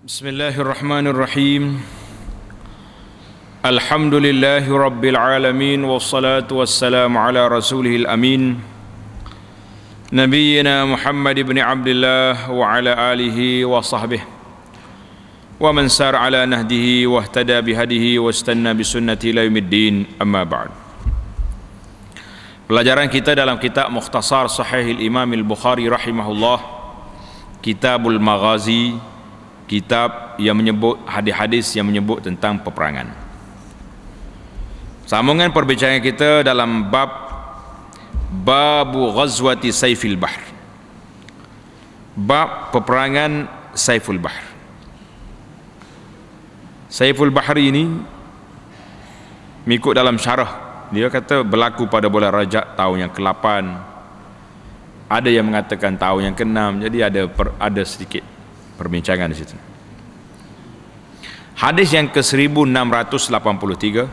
Bismillahirrahmanirrahim. Alhamdulillahi rabbil alamin, wassalatu wassalamu ala rasulihil amin, nabiyyina Muhammad ibn Abdullah wa ala alihi wa sahbihi wa man sar ala nahdihi wa ihtada bihadihi wa istanna bisunnati ila yaumiddin. Amma ba'd. Pelajaran kita dalam kitab Mukhtasar Sahih Imam Al-Bukhari rahimahullah, Kitabul Maghazi, kitab yang menyebut hadis-hadis yang menyebut tentang peperangan. Sambungan perbincangan kita dalam Babu Ghazwati Saifil Bahr, bab peperangan Saiful Bahr. Saiful Bahr ini mengikut dalam syarah, dia kata berlaku pada bulan Rajab tahun yang ke-8, ada yang mengatakan tahun yang ke-6, jadi ada sedikit perbincangan di situ. Hadis yang ke-1683,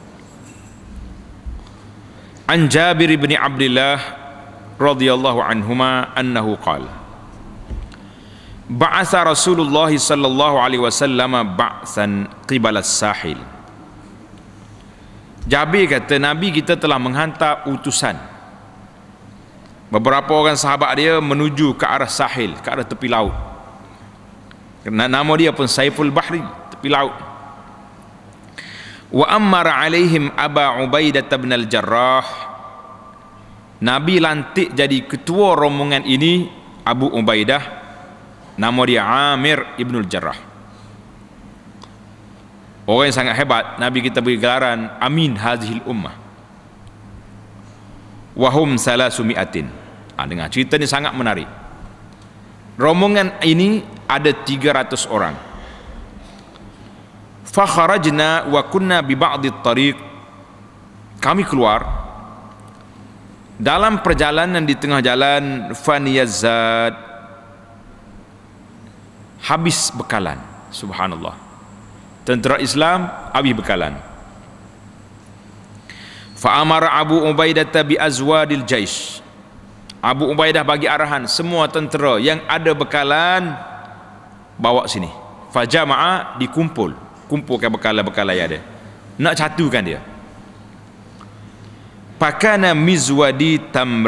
An Jabir bin Abdullah radhiyallahu anhuma annahu qala ba'atha Rasulullah sallallahu alaihi wasallam ba'than qibala as-sahil. Jabir kata Nabi kita telah menghantar utusan, beberapa orang sahabat dia menuju ke arah sahil, ke arah tepi laut. Nama dia pun Saiful Bahri, tepi laut. Wa ammara alaihim Aba Ubaidah bin al-Jarrah. Nabi lantik jadi ketua rombongan ini Abu Ubaidah, nama dia Amir ibn al-Jarrah. Orang yang sangat hebat. Nabi kita beri gelaran Amin Hazihil Ummah. Wahum salasumi'atin. Dengar cerita ni sangat menarik. Rombongan ini ada 300 orang. Fakharajna wa kunna bi ba'di tariq. Kami keluar dalam perjalanan, di tengah jalan faniyazad, habis bekalan. Subhanallah, tentera Islam habis bekalan. Fa amara Abu Ubaidah bi azwadil jaish. Abu Ubaidah bagi arahan semua tentera yang ada bekalan bawa sini. Fajama'a, kumpulkan bekalan-bekalan yang ada, nak catukan dia. Pakana mizwadai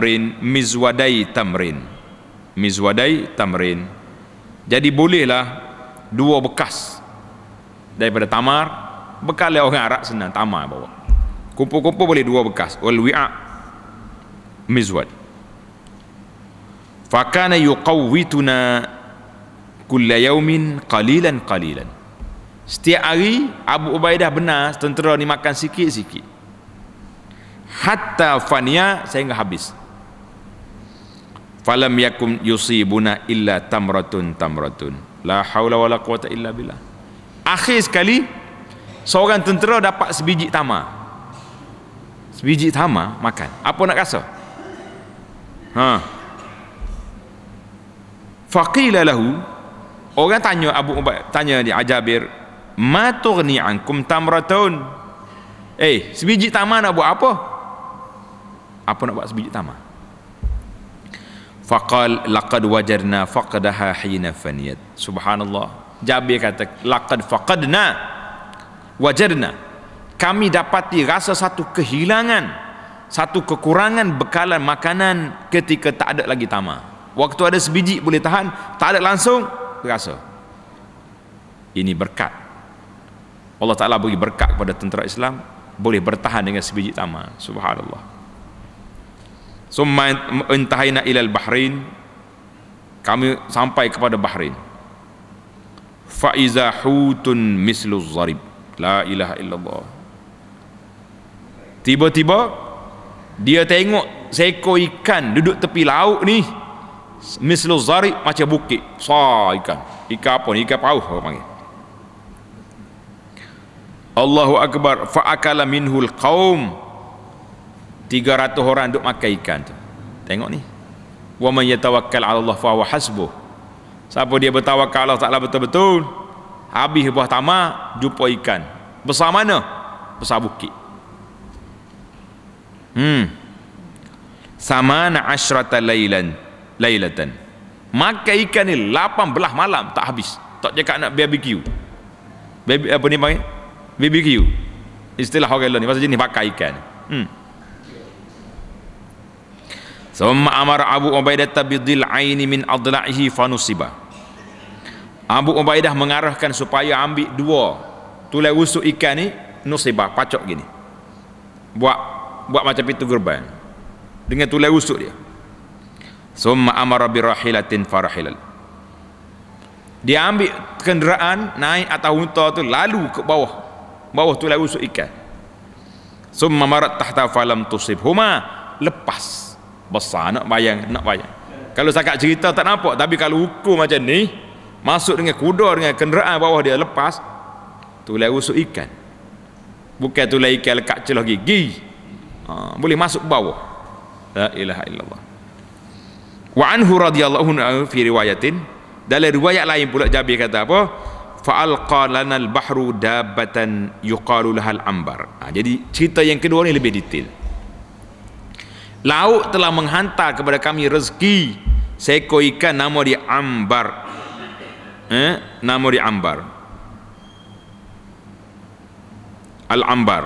tamrin. Jadi bolehlah dua bekas daripada tamar. Bekal orang Arab senang, tamar bawa. Kumpul-kumpul boleh dua bekas. Wal wi'a mizwad. Fakana yuqawwituna kulla yaumin qalilan. Setiap hari Abu Ubaidah benar tentera ni makan sikit-sikit, hatta fania, sehingga habis. Falam yakum yusibuna illa tamratun la haula wala quwata illa billah. Akhir sekali seorang tentera dapat sebiji tamar. Sebiji tamar makan, apa nak rasa? Faqila lahu, orang tanya Abu Ubaidah, tanya dia Jabir, ma tughni ankum tamratun. Sebiji tamar nak buat apa? Apa nak buat sebiji tamar? Faqal laqad wajarna faqadaha hina faniyat. Subhanallah, Jabir kata laqad faqadna wajarna, kami dapati rasa satu kehilangan, satu kekurangan bekalan makanan ketika tak ada lagi tamar. Waktu ada sebiji boleh tahan, tak ada langsung berasa. Ini berkat Allah Ta'ala, bagi berkat kepada tentera Islam, boleh bertahan dengan sebiji tamar. Subhanallah. Summa intahaina ilal Bahrain, kami sampai kepada Bahrain. Fa iza hutun mislu zarib, la ilaha illallah. Tiba-tiba dia tengok seekor ikan duduk tepi laut ni, mislu zarib, macam bukit. Ikan apa ni? Ikan paus orang panggil. Allahu Akbar. Fa'akala minhul qaum, 300 orang duk makan ikan tu. Tengok ni, wa man yatawakkal 'ala Allah fa huwa hasbuh. Siapa dia bertawakal Allah Ta'ala betul-betul, habis buah tamar, jumpa ikan besar mana? Besar bukit. Samana asyrata lailatan, makan ikan ni 18 malam tak habis. Tak cakap nak BBQ. Apa ni panggil? BBQ. Istilah orang lain ni, pasal jenis bakar ikan. Summa amara Abu Ubaidah bidil'aini min adla'ihi fanusiba. Abu Ubaidah mengarahkan supaya ambil 2 tulai rusuk ikan ni, nusibah, pacok gini. Buat macam pintu gerbang dengan tulai rusuk dia. Summa amara birahilatin farahilal. Dia ambil kenderaan, naik atas unta tu, lalu ke bawah tulai rusuk ikan. Summa marat tahta falam tusibhuma, lepas. Besar, nak bayang. Kalau sakat cerita tak nampak, tapi kalau ukur macam ni, masuk dengan kuda, dengan kenderaan bawah dia, lepas tulai rusuk ikan. Bukan tulai ikan lekat celah gigi. Boleh masuk bawah. La ilaha illallah. Wa anhu radhiyallahu anhu fi riwayatin, dalam riwayat lain pula Jabir kata apa? Fa'alqa lana al-bahru dabbatan yuqalu lahal ambar. Jadi cerita yang kedua ni lebih detail. Laut telah menghantar kepada kami rezeki seekor ikan, nama dia ambar. Nama dia ambar. Al-ambar.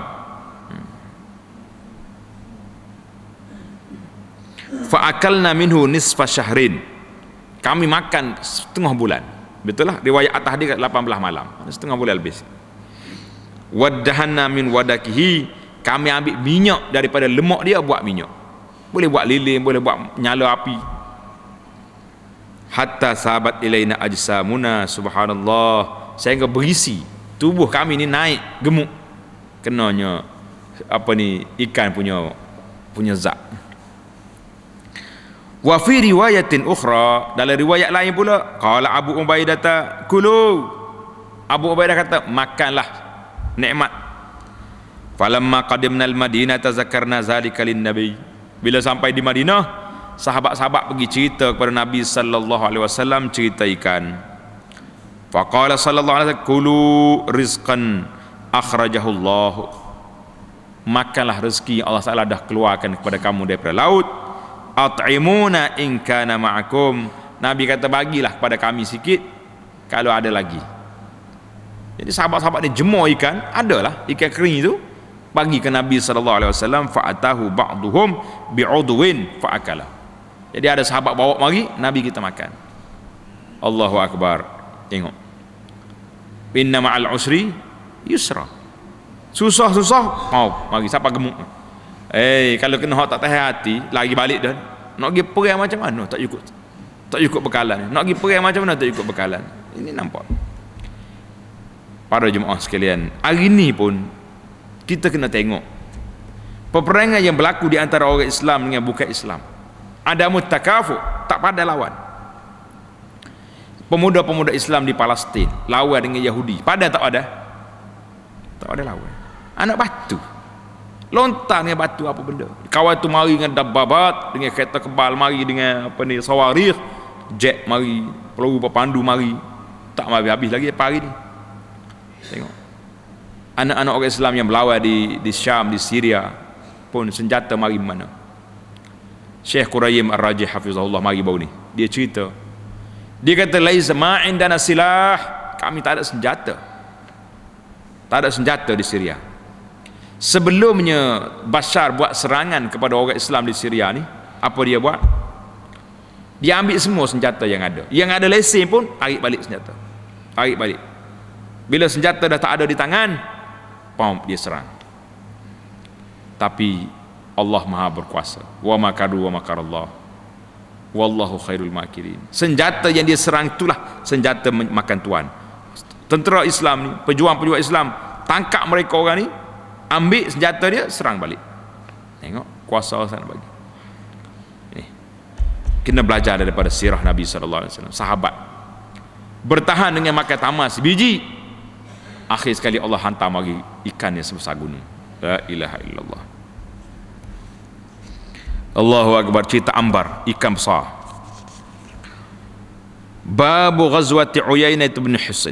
Fa'akalna minhu nisfa syahrin. Kami makan setengah bulan. Betul lah, riwayat atas dia 18 malam, setengah bulan lebih. Waddahanna min wadakihi. Kami ambil minyak daripada lemak dia, buat minyak. Boleh buat lilin, boleh buat nyala api. Hatta sahabat ilaina ajsamuna, subhanallah, sehingga berisi tubuh kami ni naik gemuk, kenanya apa ni, ikan punya zat. Wa fi riwayatin ukhra, dalam riwayat lain pula, qala Abu Ubaidah kulu. Abu Ubaidah kata, makanlah, nikmat. Falamma qadimna al-Madinah tazakarna zalika lin-nabi. Bila sampai di Madinah, sahabat-sahabat pergi cerita kepada Nabi sallallahu alaihi wasallam cerita ikan. Faqala sallallahu alaihi wasallam, kulu rizqan akhrajahu Allah. Makanlah rezeki Allah Taala dah keluarkan kepada kamu daripada laut. At'imuna in kana ma'akum. Nabi kata, bagilah kepada kami sikit kalau ada lagi. Jadi sahabat-sahabat ni jemur ikan, adalah ikan kering itu, bagi ke Nabi sallallahu alaihi wasallam. Fa'atahu ba'duhum bi'udwin fa'akala. Jadi ada sahabat bawa mari, Nabi kita makan. Allahu akbar. Tengok, inna ma'al usri yusra. Susah mau mari siapa gemuk. Kalau kena hak tak tahan hati, lagi balik dah. Nak pergi perang macam mana tak ikut bekalan. Nak pergi perang macam mana tak ikut bekalan. Ini nampak. Para jemaah sekalian, hari ni pun kita kena tengok peperangan yang berlaku di antara orang Islam dengan bukan Islam. Ada mutakafu, tak pada lawan. Pemuda-pemuda Islam di Palestin lawan dengan Yahudi, pada tak ada? Tak ada lawan. Anak batu, lontar dengan batu apa benda. Kawan tu mari dengan dabbabat, dengan kereta kebal mari, dengan apa ni, sawarikh, jet mari, peluru berpandu mari, tak mari habis lagi pagi ni. Tengok anak-anak orang Islam yang berlawan di Syam, di Syria pun senjata mari mana. Syekh Qurayyim Ar-Rajih hafizahullah mari bau ni, dia cerita, dia kata laisa ma'indana silah, kami tak ada senjata di Syria. Sebelumnya Bashar buat serangan kepada orang Islam di Syria ni, apa dia buat? Dia ambil semua senjata yang ada lesen pun, tarik balik senjata, tarik balik. Bila senjata dah tak ada di tangan, pom, dia serang. Tapi Allah Maha berkuasa. Wa makaru wa makarallah wallahu khairul makirin. Senjata yang dia serang itulah senjata makan tuan. Tentera Islam ni, pejuang-pejuang Islam, tangkap mereka orang ni, ambil senjata dia, serang balik. Tengok kuasa sana bagi. Kena belajar daripada sirah Nabi sallallahu alaihi wasallam. Sahabat bertahan dengan makan tamas biji, akhir sekali Allah hantar mari ikan yang sebesar gunung. La ilaha illallah. Allahu akbar. Cerita ambar, ikan besar. Babu ghazwati Uyainah bin Hisn.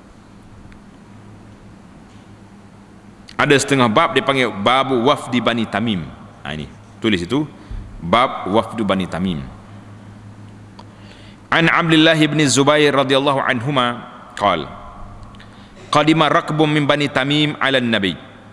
Ada setengah bab dia panggil babu wafdi Bani Tamim. Ini tulis itu, bab wafdu Bani Tamim. An Abdullah bin Zubair radhiyallahu anhuma qal qadima rakbum min Bani Tamim ala Nabi.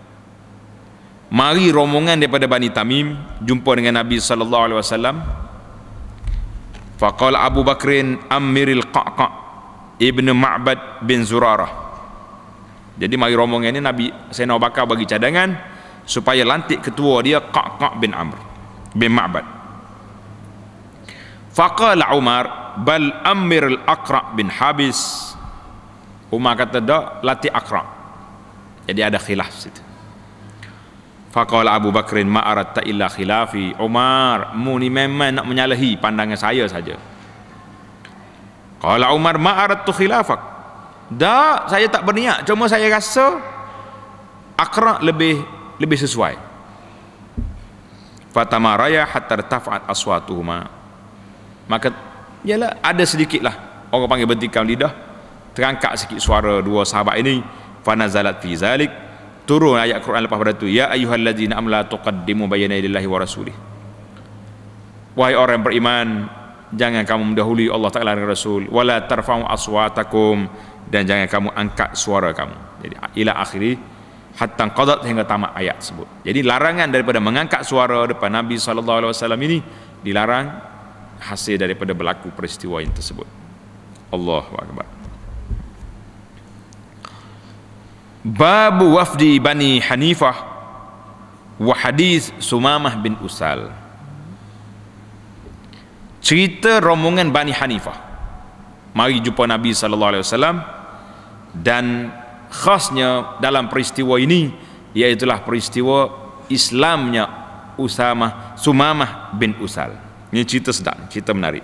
Mari rombongan daripada Bani Tamim jumpa dengan Nabi sallallahu alaihi wasallam. Faqala Abu Bakrin amiril Qa'qa' ibn Ma'bad bin Zurarah. Jadi mari rombongan ini Nabi Sayyidina Abu Bakar bagi cadangan supaya lantik ketua dia Qa'qa' bin Amr bin Ma'bad. Faqala Umar bal amiril Aqra' bin Habis. Umar kata dak, latih Aqra'. Jadi ada khilaf situ. Faqala Abu Bakrin ma aratta illa khilafi. Umar, mu ni memang nak menyalahi pandangan saya saja. Qala Umar ma aradtu khilafak. Dak, saya tak berniat, cuma saya rasa Aqra' lebih sesuai. Fatamaraya hatta irtafa'at aswatuhuma. Maka yalah ada sedikitlah orang panggil bentikam lidah, terangkat sikit suara dua sahabat ini. Fanazalat fi zalik, turun ayat Quran lepas pada itu, ya ayyuhalladzina amanu la tuqaddimu bayna yadayillahi wa rasulih. Wahai orang beriman, jangan kamu mendahului Allah Taala dan Rasul. Wala tarfa'u aswatakum, dan jangan kamu angkat suara kamu. Jadi ila akhiri hatta qadat, hingga tamat ayat tersebut. Jadi larangan daripada mengangkat suara depan Nabi sallallahu alaihi wasallam ini dilarang hasil daripada berlaku peristiwa yang tersebut. Allahu akbar. Bab wafdi Bani Hanifah wa hadis Sumamah bin Usal. Cerita rombongan Bani Hanifah mari jumpa Nabi sallallahu alaihi wasallam, dan khasnya dalam peristiwa ini iaitulah peristiwa Islamnya Sumamah bin Usal. Ini cerita sedap, cerita menarik.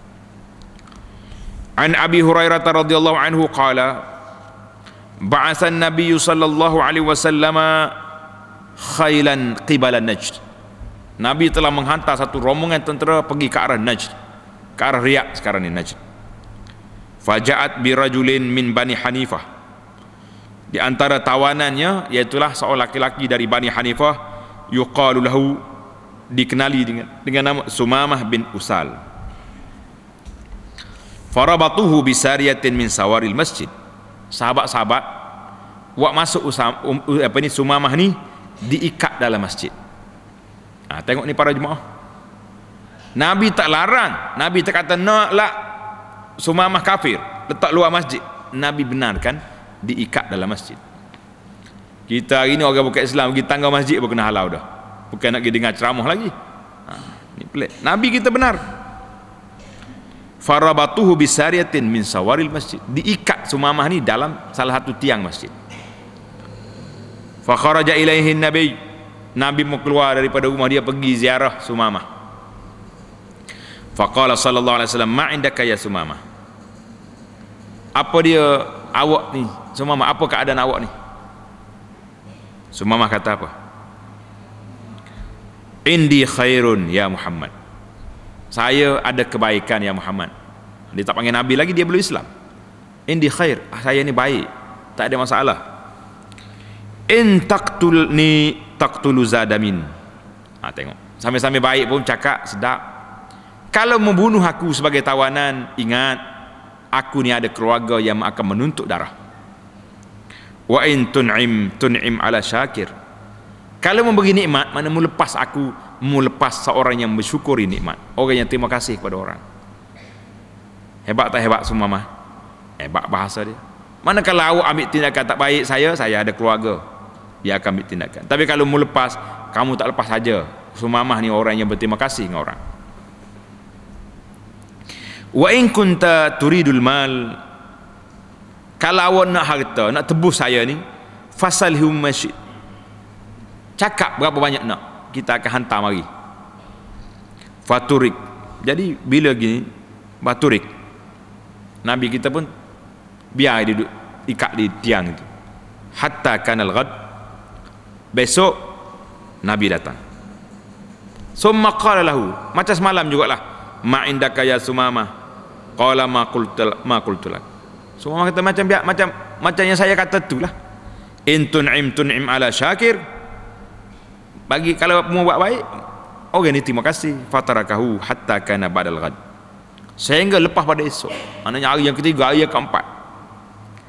An Abi Hurairah radhiyallahu anhu qala ba'atha an-nabiy sallallahu alaihi wasallam khailan qibala Najd. Nabi telah menghantar satu rombongan tentera pergi ke arah Najd, ke arah Riyadh sekarang ni Najd. Faja'at bi rajulin min Bani Hanifah. Di antara tawanannya iaitulah seorang laki-laki dari Bani Hanifah, yuqalu lahu, dikenali dengan nama Sumamah bin Usal. Farabatuhu bisariyatin min sawaril masjid. Sahabat-sahabat buat masuk Sumamah ni diikat dalam masjid. Tengok ni para jemaah, Nabi tak larang, Nabi tak kata naklah Sumamah kafir letak luar masjid. Nabi benarkan diikat dalam masjid. Kita hari ni orang bukan Islam pergi tangga masjid pun kena halau dah, bukan nak pergi dengar ceramah lagi. Ni pelik. Nabi kita benar. Farabatuhu bisariyatin min sawaril masjid, diikat Sumamah ni dalam salah satu tiang masjid. Fa kharaja ilaihi nabi, Nabi mau keluar daripada rumah dia pergi ziarah Sumamah. Faqala sallallahu alaihi wasallam ma indaka ya Sumamah. Apa dia awak ni Sumamah, apa keadaan awak ni? Sumamah kata apa? Indi khairun ya Muhammad. Saya ada kebaikan ya Muhammad. Dia tak panggil Nabi lagi, dia belum Islam. Indi khair, saya ni baik, tak ada masalah. In taqtulni taqtulu zadamin. Tengok, sambil-sambil baik pun cakap sedap. Kalau membunuh aku sebagai tawanan, ingat aku ni ada keluarga yang akan menuntut darah. Wa in tun'im ala syakir. Kalau memberi nikmat, mana mu lepas aku, mu lepas seorang yang bersyukuri nikmat, orang yang terima kasih kepada orang. Hebat tak hebat Sumamah? Hebat bahasa dia. Manakala awak ambil tindakan tak baik, saya ada keluarga, dia akan ambil tindakan. Tapi kalau mu lepas, kamu tak lepas saja. Sumamah ni orang yang berterima kasih dengan orang. Wa in kunta turidul mal, kalau awak nak harta, nak tebus saya ni, fasalhum masjid, cakap berapa banyak nak, kita akan hantar mari. Faturik. Jadi bila gini baturik, Nabi kita pun biar dia duduk ikat di tiang itu. Hatta kanal ghad, besok Nabi datang. Summa qala lahu, macam semalam jugalah, ma indaka ya Sumamah. Qala ma qultu lak. Sumamah kata macam yang saya kata itulah. In tun'im ala syakir, bagi kalau mau buat baik, orang ni terima kasih. Fatarakahu hatta kana ba'dal ghad, sehingga lepas pada esok, maknanya hari yang ketiga, hari yang keempat.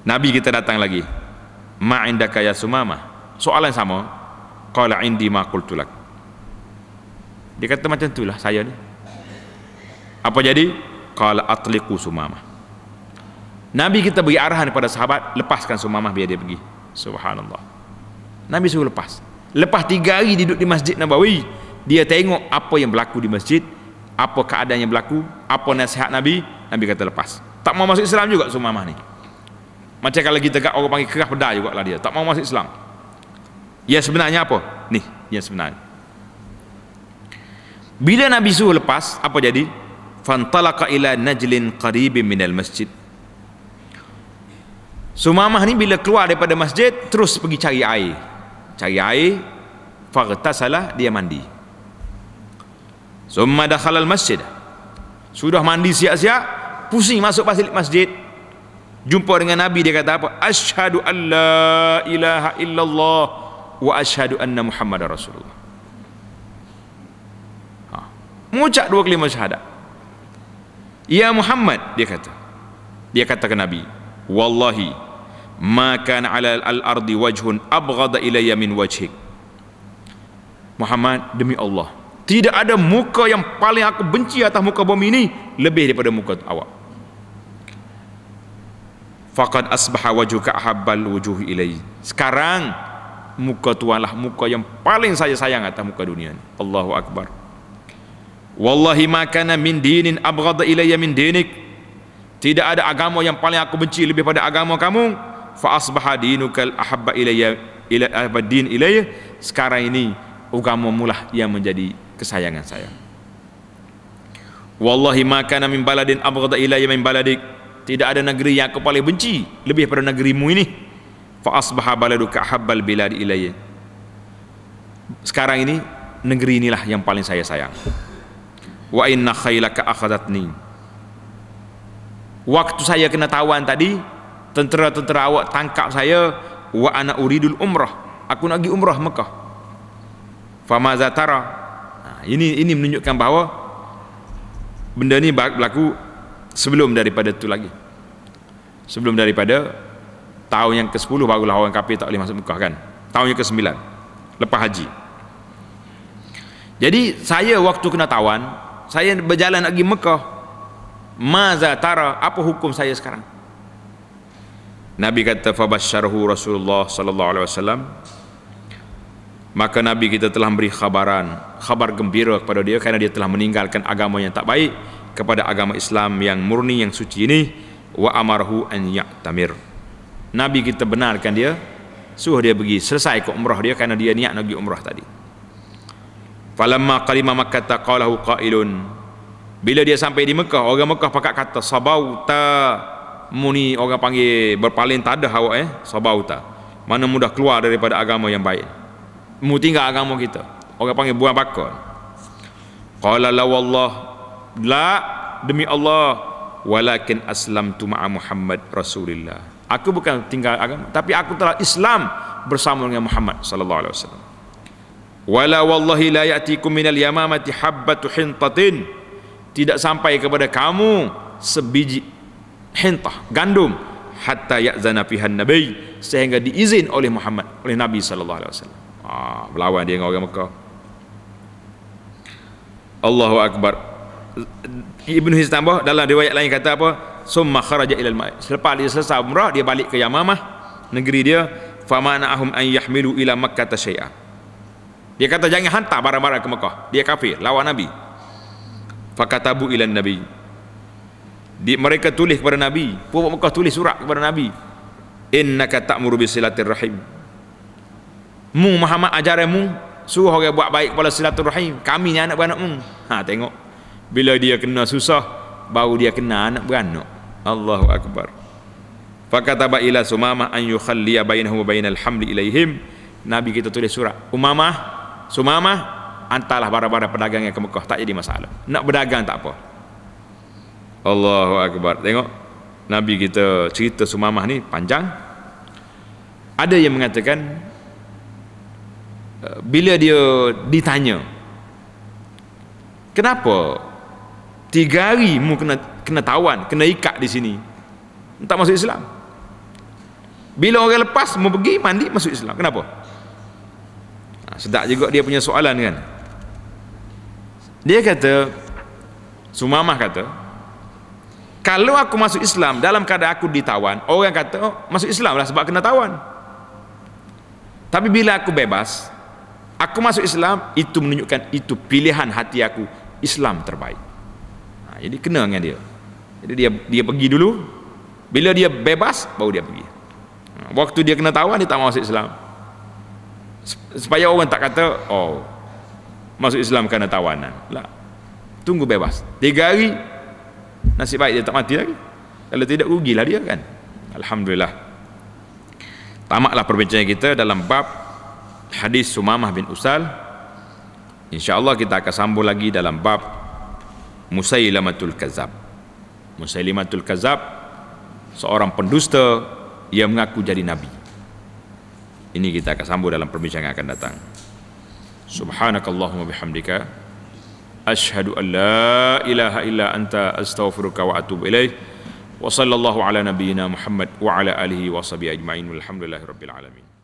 Nabi kita datang lagi. Ma indaka ya Sumamah? Soalan sama. Qala indi ma qultu lak. Dia kata macam itulah saya ni. Apa jadi? Qala atliqu Sumamah. Nabi kita beri arahan kepada sahabat, lepaskan Sumamah biar dia pergi. Subhanallah. Nabi suruh lepas. Lepas 3 hari duduk di Masjid Nabawi, dia tengok apa yang berlaku di masjid, apa keadaan yang berlaku, apa nasihat Nabi. Nabi kata lepas. Tak mau masuk Islam juga Sumamah ni. Macam kalau kita kat orang panggil kerah pedar juga lah dia. Tak mau masuk Islam. Yang sebenarnya apa? Ni, yang sebenarnya. Bila Nabi suruh lepas, apa jadi? Fantalaqa ila najlin qaribin minal masjid. Sumamah ni bila keluar daripada masjid, terus pergi cari air. Cari air, faghtasalah, dia mandi. Summa dakhala al-masjid. Sudah mandi siap-siap, pusing masuk balik masjid. Jumpa dengan Nabi, dia kata apa? Asyhadu an la ilaha illallah wa asyhadu anna Muhammadar Rasulullah. Mengucap 2 kalimah syahadat. Ya Muhammad, dia kata. Dia kata ke Nabi, wallahi ma kana 'ala al-ardi wajhun abghada ilayya min wajhik. Muhammad, demi Allah, tidak ada muka yang paling aku benci atas muka bumi ini lebih daripada muka awak. Faqad asbaha wajhuka ahabbal wujuhi ilayya. Sekarang muka tuanlah muka yang paling saya sayang atas muka dunia ini. Allahu akbar. Wallahi ma kana min dinin abghada ilayya min dinik. Tidak ada agama yang paling aku benci lebih pada agama kamu. Fa asbaha dinukal ahabba ilayya ila abadin ilayya. Sekarang ini agamamu lah yang menjadi kesayangan saya. Wallahi ma kana min baladin abghada ilayya min baladik. Tidak ada negeri yang aku paling benci lebih pada negerimu ini. Fa asbaha baladuka ahabbal bilad ilayya. Sekarang ini negeri inilah yang paling saya sayang. Wa inna khailaka akhadatni. Waktu saya kena tawan tadi, tentera-tentera awak tangkap saya. Wa ana uridul umrah. Aku nak pergi umrah Mekah. Famaza tara. Ini menunjukkan bahawa benda ni berlaku sebelum daripada itu lagi. Sebelum daripada tahun yang ke-10 barulah orang kafir tak boleh masuk Mekah kan. Tahun yang ke-9 lepas haji. Jadi saya waktu kena tawan, saya berjalan nak pergi Mekah. Maza tara, apa hukum saya sekarang? Nabi kata fabasyarahu Rasulullah sallallahu alaihi wasallam. Maka Nabi kita telah beri khabar gembira kepada dia kerana dia telah meninggalkan agama yang tak baik kepada agama Islam yang murni, yang suci ini. Wa amarahu an ya'tamir. Nabi kita benarkan dia, suruh dia pergi selesai ke umrah dia kerana dia niat nak pergi umrah tadi. Falamma qalima Makkah qalahu qailun. Bila dia sampai di Mekah, orang Mekah pakat kata sabauta. Muni orang panggil berpaling tadah awak sabauta. Mana mudah keluar daripada agama yang baik. Mu tinggal agama kita. Orang panggil buang bakar. Qala la wallah, la, demi Allah, walakin aslamtu ma'a Muhammad Rasulillah. Aku bukan tinggal agama, tapi aku telah Islam bersama dengan Muhammad sallallahu alaihi wasallam. Wala wallahi la ya'tikum minal yamamati habbatu hintatin. Tidak sampai kepada kamu sebiji hintah, gandum, hatta ya'zana fihan nabi, sehingga diizin oleh Muhammad, oleh Nabi sallallahu alaihi wasallam. Melawan dia dengan orang Mekah. Allahu akbar. Ibnu Hizam tambah dalam riwayat lain kata apa? Summa kharaja ilal ma'i. Selepas dia selesai umrah, dia balik ke Yamamah, negeri dia. Famana'ahum an yahmilu ila Makkah syai'a. Dia kata jangan hantar barang-barang ke Mekah. Dia kafir, lawan Nabi. Fakatabu ilan Nabi. Mereka tulis kepada Nabi. Puak Mekah tulis surat kepada Nabi. Innaka ta'muru bisilatir rahim. Mu Muhammad ajaranmu suruh orang buat baik kepada silaturahim. Kami ni anak beranakmu. Tengok. Bila dia kena susah, baru dia kena anak beranak. Allahu akbar. Fakataba ila Sumamah an yukhalliya bainahu wa bainal hamli ilaihim. Nabi kita tulis surat. Sumamah, antarlah barang-barang perdagangan ke Mekah, tak jadi masalah. Nak berdagang tak apa. Allahu akbar. Tengok. Nabi kita cerita Sumamah ni panjang. Ada yang mengatakan bila dia ditanya, kenapa 3 hari mu kena tawan, kena ikat di sini, tak masuk Islam? Bila orang lepas mau pergi mandi masuk Islam. Kenapa? Sedap juga dia punya soalan kan. Dia kata, Sumamah kata, kalau aku masuk Islam dalam keadaan aku ditawan, orang kata oh, masuk Islam lah sebab kena tawan. Tapi bila aku bebas, aku masuk Islam, itu menunjukkan itu pilihan hati aku, Islam terbaik. Jadi kena dengan dia. Jadi dia pergi dulu, bila dia bebas baru dia pergi. Waktu dia kena tawan dia tak masuk Islam. Supaya orang tak kata oh masuk Islam kerana tawanan. Lah. Tunggu bebas 3 hari, nasib baik dia tak mati lagi. Kalau tidak rugilah dia kan. Alhamdulillah. Tamatlah perbincangan kita dalam bab hadis Sumamah bin Usal. InsyaAllah kita akan sambung lagi dalam bab Musailamatul Kazab. Musailamatul Kazab, seorang pendusta yang mengaku jadi nabi. Ini kita akan sambung dalam perbincangan yang akan datang. Subhanakallahumma bihamdika asyhadu an la ilaha illa anta astaghfiruka wa atubu ilaih. Wa sallallahu ala nabiyyina Muhammad wa ala alihi wa sahbihi ajma'in. Walhamdulillahirabbil alamin.